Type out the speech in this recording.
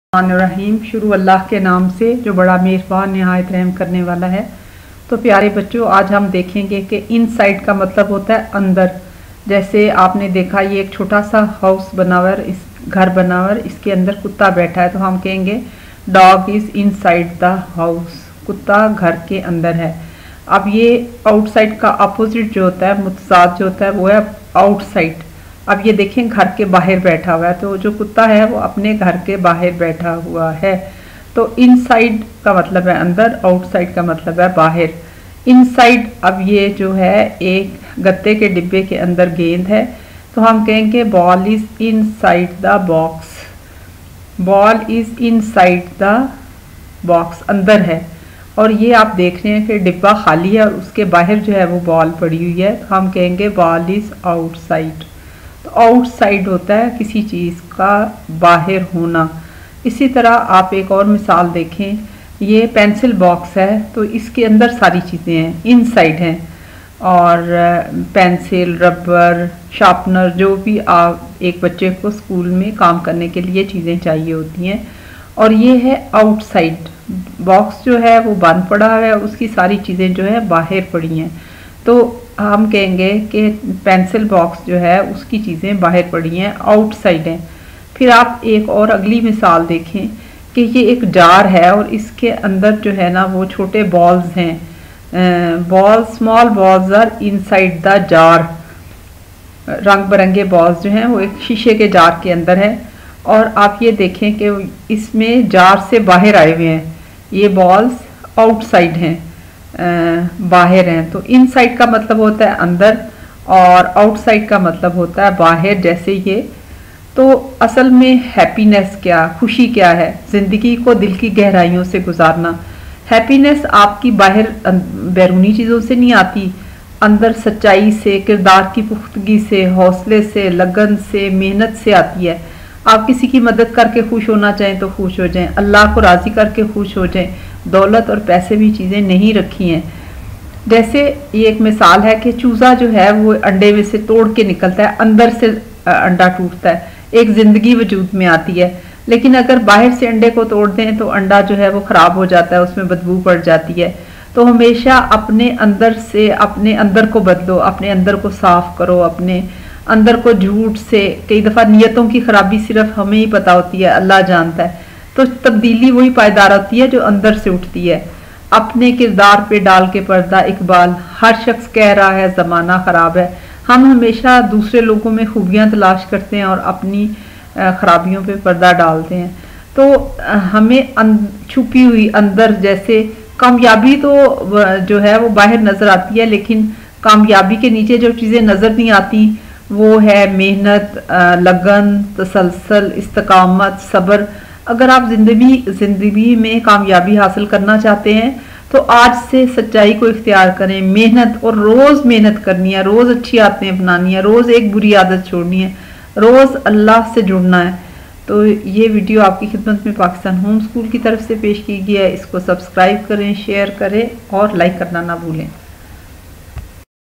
रहीम। शुरू अल्लाह के नाम से जो बड़ा मेहरबान निहायत रहम करने वाला है। तो प्यारे बच्चों, आज हम देखेंगे कि इनसाइड का मतलब होता है अंदर। जैसे आपने देखा ये एक छोटा सा हाउस बना हुआ है, इस घर बना हुआ है, इसके अंदर कुत्ता बैठा है, तो हम कहेंगे dog is inside the house, कुत्ता घर के अंदर है। अब ये आउटसाइड का अपोजिट जो होता है, मुतजाद जो होता है, वो है आउटसाइड। अब ये देखें घर के बाहर बैठा हुआ है, तो जो कुत्ता है वो अपने घर के बाहर बैठा हुआ है। तो इनसाइड का मतलब है अंदर, आउटसाइड का मतलब है बाहर। इनसाइड, अब ये जो है एक गत्ते के डिब्बे के अंदर गेंद है, तो हम कहेंगे ball is inside the box, ball is inside the box, अंदर है। और ये आप देख रहे हैं कि डिब्बा खाली है और उसके बाहर जो है वो बॉल पड़ी हुई है, तो हम कहेंगे बॉल इज आउटसाइड। तो आउटसाइड होता है किसी चीज़ का बाहर होना। इसी तरह आप एक और मिसाल देखें, ये पेंसिल बॉक्स है, तो इसके अंदर सारी चीज़ें हैं, इनसाइड हैं। और पेंसिल, रबर, शार्पनर, जो भी आप एक बच्चे को स्कूल में काम करने के लिए चीज़ें चाहिए होती हैं। और ये है आउटसाइड बॉक्स, जो है वो बंद पड़ा है, उसकी सारी चीज़ें जो है बाहर पड़ी हैं। तो हम कहेंगे कि पेंसिल बॉक्स जो है उसकी चीज़ें बाहर पड़ी हैं, आउटसाइड हैं। फिर आप एक और अगली मिसाल देखें कि ये एक जार है और इसके अंदर जो है ना वो छोटे बॉल्स हैं, balls, small balls are inside the jar. रंग बिरंगे बॉल्स जो हैं वो एक शीशे के जार के अंदर है। और आप ये देखें कि इसमें जार से बाहर आए हुए हैं, ये बॉल्स आउटसाइड हैं, बाहर हैं। तो इनसाइड का मतलब होता है अंदर और आउटसाइड का मतलब होता है बाहर, जैसे ये। तो असल में हैप्पीनेस क्या, खुशी क्या है? ज़िंदगी को दिल की गहराइयों से गुजारना। हैप्पीनेस आपकी बाहर बैरूनी चीज़ों से नहीं आती, अंदर सच्चाई से, किरदार की पुख्तगी से, हौसले से, लगन से, मेहनत से आती है। आप किसी की मदद करके खुश होना चाहें तो खुश हो जाएं, अल्लाह को राज़ी करके खुश हो जाएं। दौलत और पैसे भी चीज़ें नहीं रखी हैं। जैसे ये एक मिसाल है कि चूज़ा जो है वो अंडे में से तोड़ के निकलता है, अंदर से अंडा टूटता है, एक ज़िंदगी वजूद में आती है। लेकिन अगर बाहर से अंडे को तोड़ दें तो अंडा जो है वो ख़राब हो जाता है, उसमें बदबू पड़ जाती है। तो हमेशा अपने अंदर से, अपने अंदर को बदलो, अपने अंदर को साफ़ करो, अपने अंदर को झूठ से, कई दफ़ा नियतों की खराबी सिर्फ हमें ही पता होती है, अल्लाह जानता है। तो तब्दीली वही पायदार होती है जो अंदर से उठती है। अपने किरदार पे डाल के पर्दा इकबाल, हर शख्स कह रहा है ज़माना ख़राब है। हम हमेशा दूसरे लोगों में खूबियाँ तलाश करते हैं और अपनी खराबियों पे पर्दा डालते हैं। तो हमें छुपी हुई अंदर, जैसे कामयाबी तो जो है वो बाहर नज़र आती है, लेकिन कामयाबी के नीचे जो चीज़ें नज़र नहीं आती वो है मेहनत, लगन, तसलसल, इस्तकामत, सब्र। अगर आप ज़िंदगी में कामयाबी हासिल करना चाहते हैं तो आज से सच्चाई को इख्तियार करें, मेहनत, और रोज़ मेहनत करनी है, रोज़ अच्छी आदतें अपनानी है, रोज़ एक बुरी आदत छोड़नी है, रोज़ अल्लाह से जुड़ना है। तो ये वीडियो आपकी खिदमत में पाकिस्तान होम स्कूल की तरफ से पेश की गई है। इसको सब्सक्राइब करें, शेयर करें और लाइक करना ना भूलें।